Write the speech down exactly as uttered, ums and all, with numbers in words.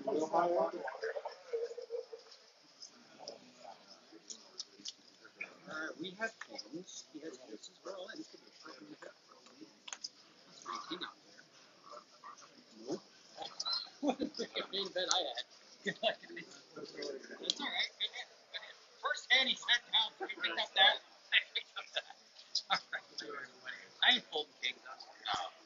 Uh, we have kings. He has aces. We're all in. This could be a perfect matchup. That's my king out there. Nope. What a freaking main bet I had. Good luck in this. That's alright. First hand he sat down. I picked up that. I picked up that. Alright. I ain't folding kings.